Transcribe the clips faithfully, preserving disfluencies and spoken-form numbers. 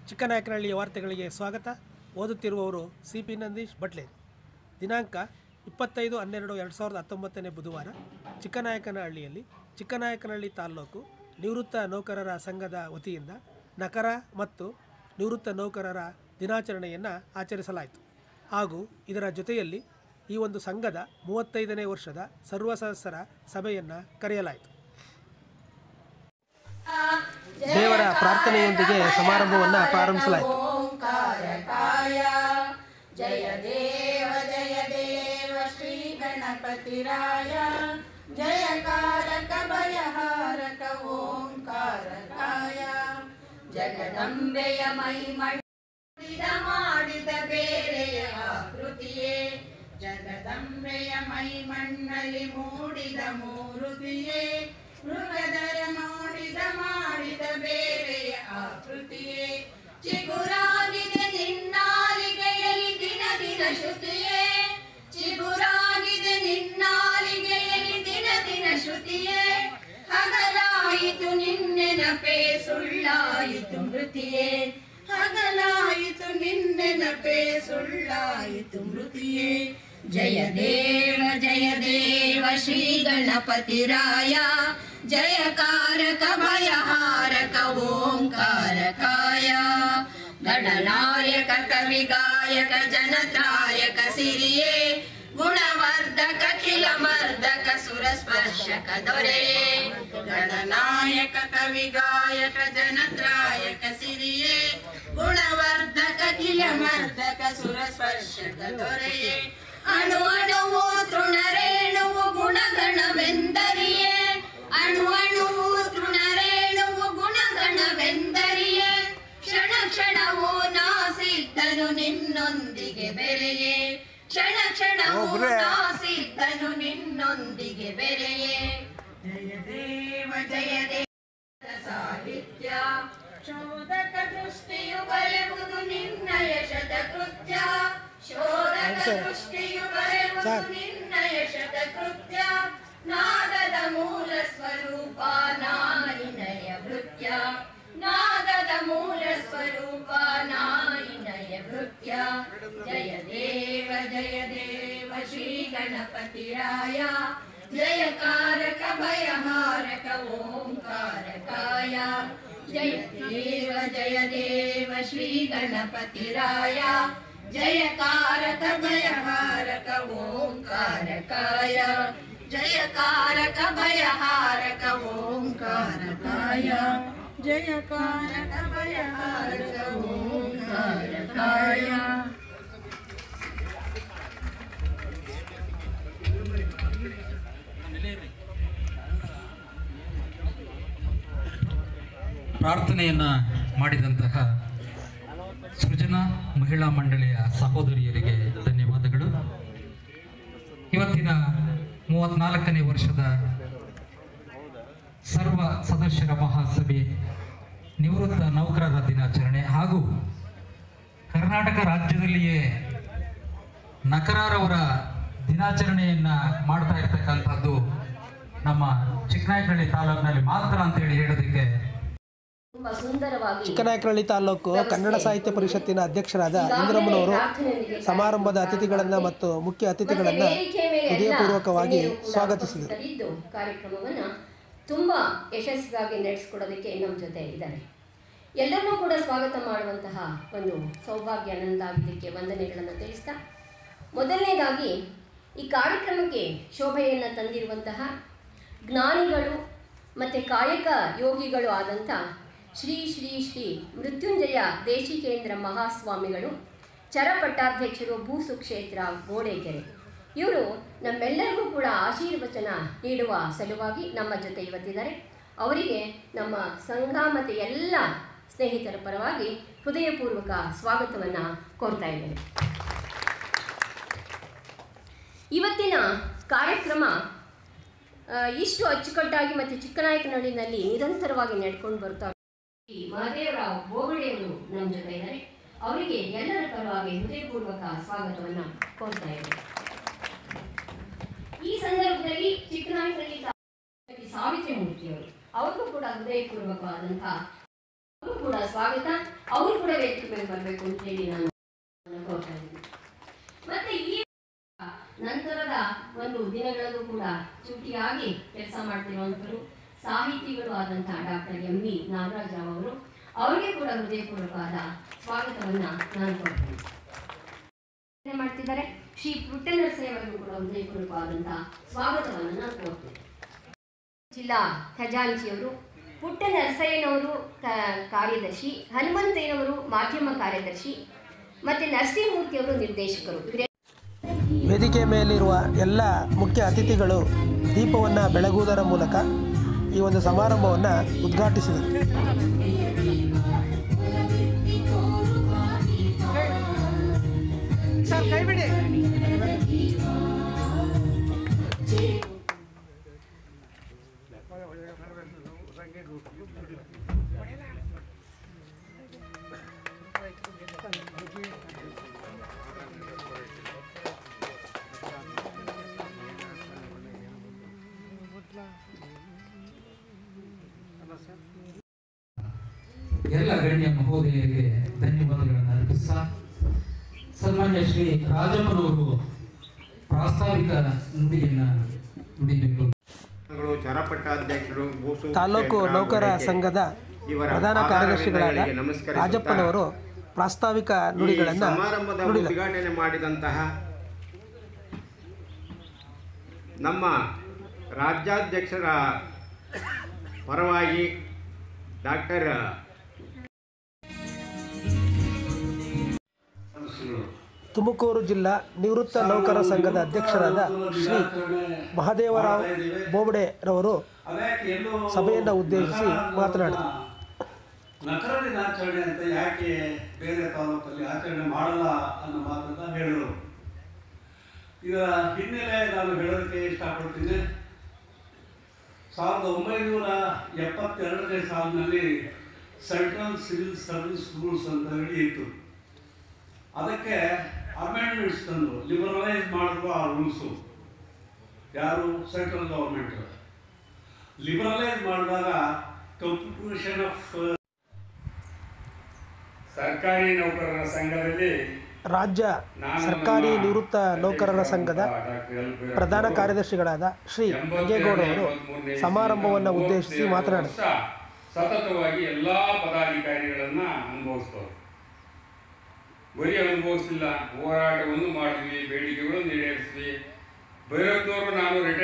ಚಿಕ್ಕನಾಯಕನಹಳ್ಳಿಯ ವಾರ್ತೆಗಳಿಗೆ ಸ್ವಾಗತ. ಓದುತ್ತಿರುವವರು C P Nandish ಬಟ್ಲೇರ್. ದಿನಾಂಕ ಇಪ್ಪತ್ತೈದು ಹನ್ನೆರಡು ಎರಡು ಸಾವಿರದ ಹತ್ತೊಂಬತ್ತನೇ ಬುಧವಾರ ಚಿಕ್ಕನಾಯಕನಹಳ್ಳಿಯಲ್ಲಿ ಚಿಕ್ಕನಾಯಕನಹಳ್ಳಿ ತಾಲ್ಲೂಕು ನಿವೃತ್ತ ನೌಕರರ ಸಂಘದ ವತಿಯಿಂದ ನಕರ ಮತ್ತು ನಿವೃತ್ತ ನೌಕರರ ದಿನಾಚರಣೆಯನ್ನು ಆಚರಿಸಲಾಯಿತು. ಹಾಗೂ ಇದರ ಜೊತೆಯಲ್ಲಿ ಈ ಒಂದು ಸಂಘದ ಮೂವತ್ತೈದನೇ ವರ್ಷದ ಸರ್ವ ಸದಸ್ಯರ ಸಭೆಯನ್ನು ಕರೆಯಲಾಯಿತು. ದೇವರ ಪ್ರಾರ್ಥನೆಯೊಂದಿಗೆ ಸಮಾರಂಭವನ್ನು ಪ್ರಾರಂಭಿಸಲಾಯಿತು. ಜಯ ದೇವ ಜಯ ದೇವ ಶ್ರೀ ಗಣಪತಿರಾಯ, ಜಯಕಾರಕ ಭಯಹಾರಕ ಓಂಕಾರಕಾಯ, ಜಗದಂಬೆಯ ಮೈಮಡಿದ ಮಾಡಿದ ಬೇರೆಯ ಆಕೃತಿಯೇ, ಜಗದಂಬೆಯ ಮೈಮಣ್ಣಲ್ಲಿ ಮೂಡಿದ ಮೂರುತಿಯೇ, ಮೃಗದರ ನೋಡಿದ ಮಾಡಿದ ಬೇರೆಯ ಆಕೃತಿಯೇ, ಚಿಗುರಾಗಿದೆ ನಿನ್ನಾಲಿಗೆಯಲ್ಲಿ ದಿನ ದಿನ ಶ್ರುತಿಯೇ, ಚಿಗುರಾಗಿದೆ ನಿನ್ನಾಲಿಗೆಯಲ್ಲಿ ದಿನ ದಿನ ಶ್ರುತಿಯೇ, ಹಗಲಾಯಿತು ನಿನ್ನೆನಪೇ ಸುಳ್ಳಾಯಿತು ಮೃತಿಯೇ, ಹಗಲಾಯಿತು ನಿನ್ನೆನಪೇ ಸುಳ್ಳಾಯಿತು ಮೃತಿಯೇ. ಜಯ ದೇವ ಜಯ ದೇವ ಶ್ರೀ ಗಣಪತಿರಾಯ, ಜಯಕಾರಕ ಭಯಹಾರಕ ಓಂಕಾರಕಾಯ, ಗಣನಾಯಕ ಕವಿ ಗಾಯಕ ಜನತ್ರಾಯಕ ಸಿರಿಯೇ, ಗುಣವರ್ಧಕ ಖಿಲ ಮರ್ದಕ ಸುರಸ್ಪರ್ಶಕ ದೊರೆಯೇ, ಗಣನಾಯಕ ಕವಿ ಗಾಯಕ ಜನತ್ರಾಯಕ ಸಿರಿಯೇ, ಗುಣವರ್ಧಕ ಖಿಲ ಮರ್ದಕ ಸುರಸ್ಪರ್ಶಕ ದೊರೆಯೇ, ಅಣು ಅಣುವು ತೃಣರೇಣುವು ಗುಣಗಣವೆಂದರಿಯೇ, ಅಣು ಅಣುವು ತೃಣರೇಣುವು ಗುಣಗಣವೆಂದರಿಯೇ, ಕ್ಷಣ ಕ್ಷಣವು ನಾಸಿದ್ದನು ನಿನ್ನೊಂದಿಗೆ ಬೆರೆಯೇ, ಕ್ಷಣ ಕ್ಷಣವು ನಾಸಿದ್ದನು ನಿನ್ನೊಂದಿಗೆ ಬೆರೆಯೇ. ಜಯ ದೇವ ಜಯ ದೇವ ಸಾಹಿತ್ಯ, ಶೋಧಕ ದೃಷ್ಟಿಯು ಬರೆಯುವುದು ನಿನ್ನಯ ಶತಕೃತ್ಯ, ಶೋಧಕ ದೃಷ್ಟಿಯು ಬರೆಯುವುದು ನಿನ್ನಯ ಶತಕೃತ್ಯ, ನಾದದ ಮೂಲ ಸ್ವರೂಪ ನಾಯಿನಯ ಭೃತ್ಯ, ನಾದದ ಮೂಲ ಸ್ವರೂಪ ನಾಯಿನಯ ಭೃತ್ಯ. ಜಯ ದೇವ ಜಯ ದೇವ ಶ್ರೀ ಗಣಪತಿರಾಯ, ಜಯಕಾರಕ ಭಯಹಾರಕ ಓಂಕಾರಕಾಯ, ಜಯ ದೇವ ಜಯ ದೇವ ಶ್ರೀ ಗಣಪತಿರಾಯ, ಜಯಕಾರಕ ಭಯಹಾರಕ ಓಂಕಾರಕಾಯ, ಜಯಕಾರಕ ಭಯಹಾರಕ ಓಂಕಾರಕಾಯ, ಜಯಕಾರಕ ಭಯಹಾರಕ ಓಂಕಾರಕಾಯ. ಪ್ರಾರ್ಥನೆಯನ್ನ ಮಾಡಿದಂತಹ ಸೃಜನಾ ಮಹಿಳಾ ಮಂಡಳಿಯ ಸಹೋದರಿಯರಿಗೆ ಧನ್ಯವಾದಗಳು. ಇವತ್ತಿನ ಮೂವತ್ನಾಲ್ಕನೇ ವರ್ಷದ ಸರ್ವ ಸದಸ್ಯರ ಮಹಾಸಭೆ, ನಿವೃತ್ತ ನೌಕರರ ದಿನಾಚರಣೆ ಹಾಗೂ ಕರ್ನಾಟಕ ರಾಜ್ಯದಲ್ಲಿಯೇ ನಕರರವರ ದಿನಾಚರಣೆಯನ್ನ ಮಾಡ್ತಾ ಇರ್ತಕ್ಕಂಥದ್ದು ನಮ್ಮ ಚಿಕ್ಕನಾಯಕನಹಳ್ಳಿ ತಾಲೂಕಿನಲ್ಲಿ ಮಾತ್ರ ಅಂತೇಳಿ ಹೇಳೋದಕ್ಕೆ ಚಿಕ್ಕನಾಯಕನಹಳ್ಳಿ ತಾಲೂಕು ಕನ್ನಡ ಸಾಹಿತ್ಯ ಪರಿಷತ್ತಿನ ಅಧ್ಯಕ್ಷರಾದ ಇಂದ್ರಮ್ಮನವರು ಸಮಾರಂಭದ ಅತಿಥಿಗಳನ್ನು ಮತ್ತು ಮುಖ್ಯ ಅತಿಥಿಗಳನ್ನು ಹೃದಯಪೂರ್ವಕವಾಗಿ ಸ್ವಾಗತಿಸಿದರು. ಕಾರ್ಯಕ್ರಮವನ್ನು ತುಂಬಾ ಯಶಸ್ವಿಯಾಗಿ ನಡೆಸಿಕೊಡೋದಕ್ಕೆ ನಮ್ಮ ಜೊತೆ ಇದ್ದಾರೆ. ಎಲ್ಲರನ್ನೂ ಕೂಡ ಸ್ವಾಗತ ಮಾಡುವಂತಹ ಒಂದು ಸೌಭಾಗ್ಯ ನನ್ನದಾಗಿದ್ದಕ್ಕೆ ವಂದನೆಗಳನ್ನು ತಿಳಿಸ್ತಾ, ಮೊದಲನೇದಾಗಿ ಈ ಕಾರ್ಯಕ್ರಮಕ್ಕೆ ಶೋಭೆಯನ್ನು ತಂದಿರುವಂತಹ ಜ್ಞಾನಿಗಳು ಮತ್ತು ಕಾಯಕ ಯೋಗಿಗಳು ಆದಂಥ ಶ್ರೀ ಶ್ರೀ ಶ್ರೀ ಮೃತ್ಯುಂಜಯ ದೇಶಿಕೇಂದ್ರ ಮಹಾಸ್ವಾಮಿಗಳು, ಚರಪಟ್ಟಾಧ್ಯಕ್ಷರು ಭೂಸುಕ್ಷೇತ್ರ ಗೋಡೆಕೆರೆ, ಇವರು ನಮ್ಮೆಲ್ಲರಿಗೂ ಕೂಡ ಆಶೀರ್ವಚನ ನೀಡುವ ಸಲುವಾಗಿ ನಮ್ಮ ಜೊತೆ ಇವತ್ತಿದ್ದಾರೆ. ಅವರಿಗೆ ನಮ್ಮ ಸಂಘ ಮತ್ತು ಎಲ್ಲ ಸ್ನೇಹಿತರ ಪರವಾಗಿ ಹೃದಯಪೂರ್ವಕ ಸ್ವಾಗತವನ್ನು ಕೋರ್ತಾ ಇದ್ದೇನೆ. ಇವತ್ತಿನ ಕಾರ್ಯಕ್ರಮ ಇಷ್ಟು ಅಚ್ಚುಕಟ್ಟಾಗಿ ಮತ್ತು ಚಿಕ್ಕನಾಯಕನಹಳ್ಳಿನಲ್ಲಿ ನಿರಂತರವಾಗಿ ನಡ್ಕೊಂಡು ಬರ್ತಾ ಮಹದೇವರಾವ್ ಬೋಗಡೆಯವರು ನಮ್ಮ ಜೊತೆ ಇದ್ದಾರೆ. ಅವರಿಗೆ ಎಲ್ಲರ ಪರವಾಗಿ ಹೃದಯಪೂರ್ವಕ ಸ್ವಾಗತವನ್ನು ಕೋರ್ತಾ ಇದ್ದೇನೆ. ಈ ಸಂದರ್ಭದಲ್ಲಿ ಚಿಕ್ಕನಾಯಕನಹಳ್ಳಿ ಸಾವಿತ್ರಿ ಮೂರ್ತಿಯವರು, ಅವ್ರಿಗೂ ಕೂಡ ಹೃದಯಪೂರ್ವಕವಾದಂತಹ ಅವರು ಕೂಡ ಸ್ವಾಗತ. ಅವರು ಕೂಡ ವೇದಿಕೆ ಮೇಲೆ ಬರಬೇಕು ಅಂತ ಹೇಳಿ ನಾನು ಕೋರ್ತಾ ಇದ್ದೀನಿ. ಮತ್ತೆ ಈ ನಂತರದ ಒಂದು ದಿನಗಳಲ್ಲೂ ಕೂಡ ಚೂಟಿಯಾಗಿ ಕೆಲಸ ಮಾಡ್ತಿರುವಂಥರು ಸಾಹಿತಿಗಳು ಆದಂತಹ doctor M V Nagaraj Rao ಅವರು, ಅವರಿಗೆ ಕೂಡ ಹೃದಯಪೂರ್ವಕವಾದ ಸ್ವಾಗತವನ್ನ ನಾನು ಕೊಡ್ತೀನಿ. ಮಾಡ್ತಿದ್ದಾರೆ ಶ್ರೀ ಪುಟ್ಟನರಸಯ್ಯ ಅವರಿಗೂ ಕೂಡ ಹೃದಯಪೂರ್ವಕವಾದಂತಹ ಸ್ವಾಗತವನ್ನು ನಾನು ಕೊಡ್ತೀನಿ. ಜಿಲ್ಲಾ ಖಜಾಂಚಿಯವರು, ಪುಟ್ಟನರಸಯ್ಯನವರು ಕಾರ್ಯದರ್ಶಿ, ಹನುಮಂತಯ್ಯನವರು ಮಾಧ್ಯಮ ಕಾರ್ಯದರ್ಶಿ, ಮತ್ತು ನರಸಿಂಹಮೂರ್ತಿಯವರು ನಿರ್ದೇಶಕರು. ವೇದಿಕೆ ಮೇಲಿರುವ ಎಲ್ಲ ಮುಖ್ಯ ಅತಿಥಿಗಳು ದೀಪವನ್ನು ಬೆಳಗುವುದರ ಮೂಲಕ ಈ ಒಂದು ಸಮಾರಂಭವನ್ನು ಉದ್ಘಾಟಿಸಿದರು. ಎಲ್ಲ ಗಣ್ಯ ಮಹೋದಯರಿಗೆ ಧನ್ಯವಾದಗಳನ್ನು ಅರ್ಪಿಸ್ತಾ ಸನ್ಮಾನ್ಯ ಶ್ರೀ ರಾಜಪ್ಪನವರು ಪ್ರಾಸ್ತಾವಿಕ ನುಡಿಯನ್ನ ನುಡಿಬೇಕು. ತಾಲೂಕು ನೌಕರ ಸಂಘದ ಪ್ರಧಾನ ಕಾರ್ಯದರ್ಶಿಗಳಾದ ರಾಜಪ್ಪನವರು ಪ್ರಾಸ್ತಾವಿಕ ನುಡಿಗಳನ್ನು ಉದ್ಘಾಟನೆ ಮಾಡಿದಂತಹ ನಮ್ಮ ರಾಜ್ಯಾಧ್ಯಕ್ಷರ ಪರವಾಗಿ ಡಾಕ್ಟರ್ ತುಮಕೂರು ಜಿಲ್ಲಾ ನಿವೃತ್ತ ನೌಕರ ಸಂಘದ ಅಧ್ಯಕ್ಷರಾದ ಶ್ರೀ ಮಹದೇವರಾವ್ ಬೋಬಡೆರವರು ಸಭೆಯನ್ನು ಉದ್ದೇಶಿಸಿ ಮಾತನಾಡಿದರು. ನಕರ ದಿನಾಚರಣೆ ಅಂತ ಯಾಕೆ ಬೇರೆ ತಾಲೂಕಲ್ಲಿ ಆಚರಣೆ ಮಾಡಲ್ಲ ಅನ್ನೋ ಮಾತನ್ನು ಹೇಳಿದರು. ಇದರ ಹಿನ್ನೆಲೆ ನಾನು ಹೇಳೋದಕ್ಕೆ ಇಷ್ಟಪಡ್ತೀನಿ. ಸಾವಿರದ ಒಂಬೈನೂರ ಎಪ್ಪತ್ತೆರಡನೇ ಸಾಲಿನಲ್ಲಿ ಸೆಂಟ್ರಲ್ ಸಿವಿಲ್ ಸರ್ವಿಸ್ ರೂಲ್ಸ್ ಅಂತ ಹೇಳಿ ಇತ್ತು. ಅದಕ್ಕೆ ಅಮೆಂಡ್ಮೆಂಟ್ಸ್ ತಂದು ಲಿಬರಲೈಸ್ ಮಾಡಿದ್ರು ಆ ರೂಲ್ಸು. ಯಾರು? ಸೆಂಟ್ರಲ್ ಗೌರ್ಮೆಂಟ್ ಲಿಬರಲೈಸ್ ಮಾಡಿದಾಗ ಕಂಪ್ಯೂಟೇಷನ್ ಆಫ್ ಸರ್ಕಾರಿ ನೌಕರರ ಸಂಘದಲ್ಲಿ ರಾಜ್ಯ ಸರ್ಕಾರಿ ನಿವೃತ್ತ ನೌಕರರ ಸಂಘದ ಪ್ರಧಾನ ಕಾರ್ಯದರ್ಶಿಗಳಾದ ಶ್ರೀ ರಂಗೇಗೌಡ ಅವರು ಸಮಾರಂಭವನ್ನು ಉದ್ದೇಶಿಸಿ ಮಾತನಾಡಿದರು. ಸತತವಾಗಿ ಎಲ್ಲ ಪದಾಧಿಕಾರಿಗಳನ್ನ ಅನುಭವಿಸ್ತವ್ರು. ಬರೀ ಅನುಭವಿಸಲಿಲ್ಲ, ಹೋರಾಟವನ್ನು ಮಾಡಿದ್ವಿ, ಬೇಡಿಕೆಗಳನ್ನು ಈಡೇರಿಸಿದ್ವಿ. ಭೈರಪ್ಪನವರು ನಾನು ರಿಟೈರ್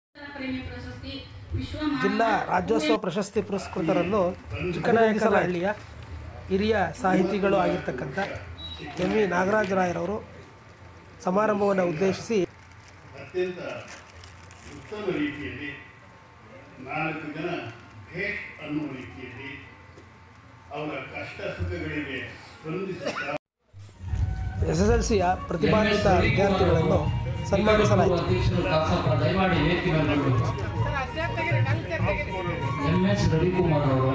ಜಿಲ್ಲಾ ರಾಜ್ಯೋತ್ಸವ ಪ್ರಶಸ್ತಿ ಪುರಸ್ಕೃತರನ್ನು ಚಿಕ್ಕನಾಯಕನಹಳ್ಳಿಯ ಹಿರಿಯ ಸಾಹಿತಿಗಳು ಆಗಿರ್ತಕ್ಕಂಥ ಎಂ ವಿ ನಾಗರಾಜ ರಾಯರವರು ಸಮಾರಂಭವನ್ನು ಉದ್ದೇಶಿಸಿ ಅತ್ಯಂತ ಉತ್ತಮ ರೀತಿಯಲ್ಲಿ ನಾಲ್ಕು ಜನ ಭೇಟ್ ಅನ್ನುವ ರೀತಿಯಲ್ಲಿ ಅವರ ಕಷ್ಟ ಸುಖಗಳಿಗೆ ಸ್ಪಂದಿಸುತ್ತಾ ಎಸ್ ಎಸ್ ಎಲ್ ಸಿಯ ಪ್ರತಿಭಾನ್ವಿತ ವಿದ್ಯಾರ್ಥಿಗಳನ್ನು ಸನ್ಮಾನಿಸಲಾಯಿತು. ಎಂ ಎಸ್ ರವಿಕುಮಾರ್ ಅವರು,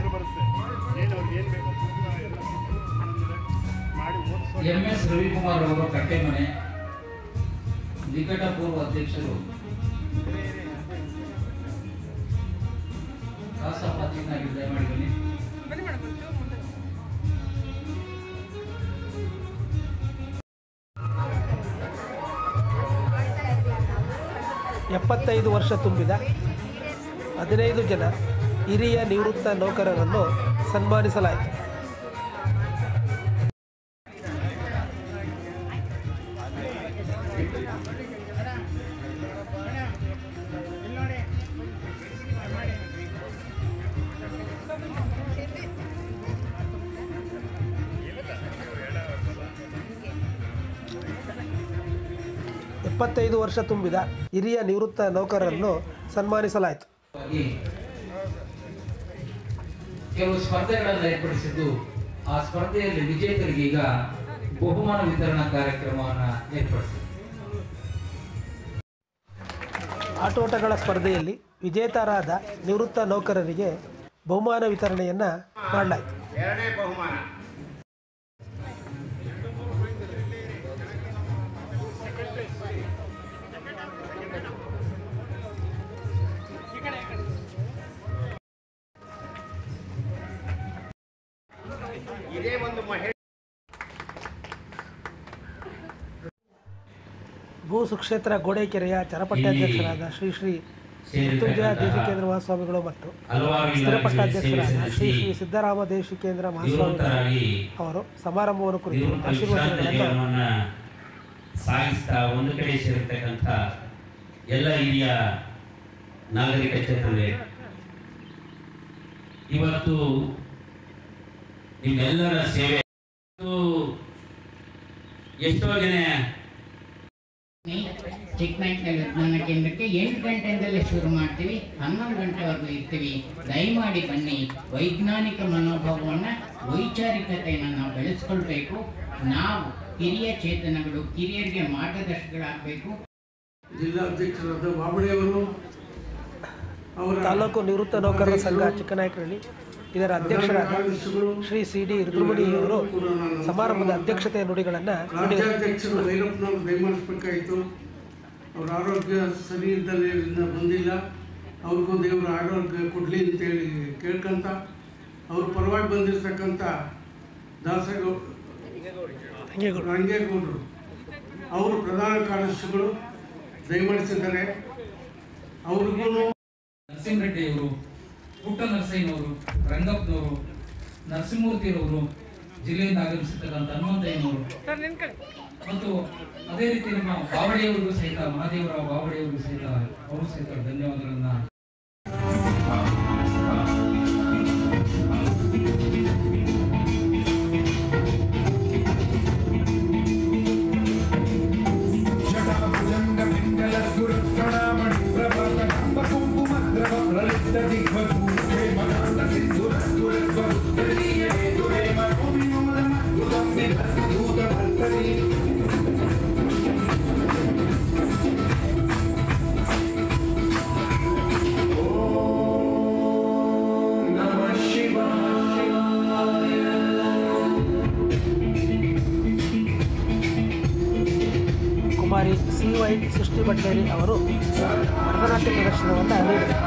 ಎಂ ಎಸ್ ರವಿಕುಮಾರ್ ಅವರು ಕಟ್ಟೆಮನೆ ನಿಕಟಪೂರ್ವ ಅಧ್ಯಕ್ಷರು, ಕಾಸಪ್ಪ ಚಿಕ್ಕನಾಗಿ ದಯಮಾಡಿ ಬನ್ನಿ. ಎಪ್ಪತ್ತೈದು ವರ್ಷ ತುಂಬಿದ ಹದಿನೈದು ಜನ ಹಿರಿಯ ನಿವೃತ್ತ ನೌಕರರನ್ನು ಸನ್ಮಾನಿಸಲಾಯಿತು. ಎಪ್ಪತ್ತೈದು ವರ್ಷ ತುಂಬಿದ ಹಿರಿಯ ನಿವೃತ್ತ ನೌಕರರನ್ನು ಸನ್ಮಾನಿಸಲಾಯಿತು. ಕೆಲವು ಸ್ಪರ್ಧೆಗಳನ್ನು ಏರ್ಪಡಿಸಿದ್ದು, ಆ ಸ್ಪರ್ಧೆಯಲ್ಲಿ ವಿಜೇತರಿಗೆ ಈಗ ಬಹುಮಾನ ವಿತರಣಾ ಕಾರ್ಯಕ್ರಮವನ್ನು ಏರ್ಪಡಿಸಿದೆ. ಆಟೋಟಗಳ ಸ್ಪರ್ಧೆಯಲ್ಲಿ ವಿಜೇತರಾದ ನಿವೃತ್ತ ನೌಕರರಿಗೆ ಬಹುಮಾನ ವಿತರಣೆಯನ್ನು ಮಾಡಲಾಯಿತು. ಎರಡನೇ ಬಹುಮಾನ ಇದೇ ಒಂದು ಮಹಿಳೆ ಭೂ ಸುಕ್ಷೇತ್ರ ಗೋಡೆಕೆರೆಯ ಚರಪಟ್ಟಾಧ್ಯಕ್ಷರಾದ ಶ್ರೀ ಶ್ರೀ ಮೃತ್ಯುಂಜಯ ದೇಶಿಕೇಂದ್ರ ಮಹಾಸ್ವಾಮಿಗಳು ಮತ್ತು ಸ್ಥಿರ ಪಟ್ಟಾಧ್ಯಕ್ಷರಾದ ಶ್ರೀ ಶ್ರೀ ಸಿದ್ದರಾಮ ದೇಶಿಕೇಂದ್ರ ಮಹಾಸ್ವಾಮಿಗಳು ಅವರು ಸಮಾರಂಭವನ್ನು ಕುರಿತು ಆಶೀರ್ವಚನಗಳನ್ನು ಸಾಗಿಸ್ತಾ ಒಂದು ಕಡೆ ಸೇರಿರ್ತಕ್ಕಂಥ ಎಲ್ಲ ಹಿರಿಯ ನಾಗರಿಕ ಚೇತನರೇ, ಇವತ್ತು ನಿಮ್ಮೆಲ್ಲರ ಸೇವೆ ಎಷ್ಟೋ ಜನ ಚಿಕ್ಕಮಂಗ್ಳೂರು ವಿಜ್ಞಾನ ಕೇಂದ್ರಕ್ಕೆ ಎಂಟು ಗಂಟೆಯಿಂದಲೇ ಶುರು ಮಾಡ್ತೀವಿ, ಹನ್ನೊಂದು ಗಂಟೆವರೆಗೂ ಇರ್ತೀವಿ. ದಯಮಾಡಿ ಬನ್ನಿ. ವೈಜ್ಞಾನಿಕ ಮನೋಭಾವವನ್ನು, ವೈಚಾರಿಕತೆಯನ್ನು ನಾವು ಬೆಳೆಸ್ಕೊಳ್ಬೇಕು. ನಾವು ಹಿರಿಯ ಚೇತನಗಳು, ಕಿರಿಯರಿಗೆ ಮಾರ್ಗದರ್ಶಕಗಳಾಗಬೇಕು. ಜಿಲ್ಲಾಧ್ಯಕ್ಷರಾದ ಬಾಬಳಿಯವರು, ಅವರ ತಾಲೂಕು ನಿವೃತ್ತ ನೌಕರರ ಸಂಘ ಚಿಕ್ಕನಾಯಕನಹಳ್ಳಿ ಇದರ ಅಧ್ಯಕ್ಷರಾದ ಶ್ರೀ ಸಿ ಡಿ ರುದ್ರಮುನಿಯವರು ಸಮಾರಂಭದ ಅಧ್ಯಕ್ಷತೆಯ ನುಡಿಗಳನ್ನು ರಾಜ್ಯಾಧ್ಯಕ್ಷರು ಭೈರಪ್ಪನವರು ದಯಮಾಡಿಸ್ಬೇಕಾಯಿತು. ಅವ್ರ ಆರೋಗ್ಯ ಸರಿ ಇದ್ದಲೇ ಬಂದಿಲ್ಲ. ಅವ್ರಿಗೂ ದೇವರ ಆರೋಗ್ಯ ಕೊಡಲಿ ಅಂತೇಳಿ ಕೇಳ್ಕೊಂತ ಅವ್ರ ಪರವಾಗಿ ಬಂದಿರತಕ್ಕಂಥ ದಾಸಗೌ ರಂಗೇಗೌಡರು ಅವರು ಪ್ರಧಾನ ಕಾರ್ಯದರ್ಶಿಗಳು ದಯಮಾಡಿಸಿದ್ದಾರೆ. ಅವ್ರಿಗೂ ನರಸಿಂಹರೆಡ್ಡಿಯವರು, ಪುಟ್ಟ ನರಸಯ್ಯನವರು, ರಂಗಪ್ಪನವರು, ನರಸಿಂಹಮೂರ್ತಿಯವರು, ಜಿಲ್ಲೆಯಿಂದ ಆಗಮಿಸಿರ್ತಕ್ಕಂಥ ಹನುಮಂತಯ್ಯನವರು ಮತ್ತು ಅದೇ ರೀತಿ ನಮ್ಮ ಬಾವಡಿಯವರಿಗೂ ಸಹಿತ, ಮಹಾದೇವರಾವ್ ಬಾವಡಿಯವರಿಗೂ ಸಹಿತ ಅವರು ಸಹಿತ ಧನ್ಯವಾದಗಳನ್ನ ಕುಮಾರಿ ಸಿ ವೈ ಸೃಷ್ಟಿ ಭಟ್ಲೇರಿ ಅವರು ಭರತನಾಟ್ಯ ಪ್ರದರ್ಶನವನ್ನು ನೀಡಿದರು.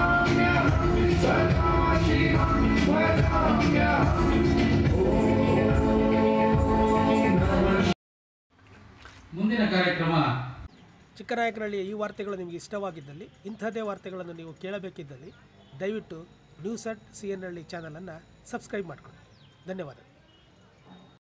ಮುಂದಿನ ಕಾರ್ಯಕ್ರಮ. ಚಿಕ್ಕನಾಯಕನಹಳ್ಳಿಯ ಈ ವಾರ್ತೆಗಳು ನಿಮಗೆ ಇಷ್ಟವಾಗಿದ್ದಲ್ಲಿ, ಇಂಥದೇ ವಾರ್ತೆಗಳನ್ನು ನೀವು ಕೇಳಬೇಕಿದ್ದಲ್ಲಿ ದಯವಿಟ್ಟು ನ್ಯೂಸ್ ಅಟ್ ಸಿ ಎನ್ ಹಳ್ಳಿ ಚಾನಲನ್ನು ಸಬ್ಸ್ಕ್ರೈಬ್ ಮಾಡಿಕೊಳ್ಳಿ. ಧನ್ಯವಾದ.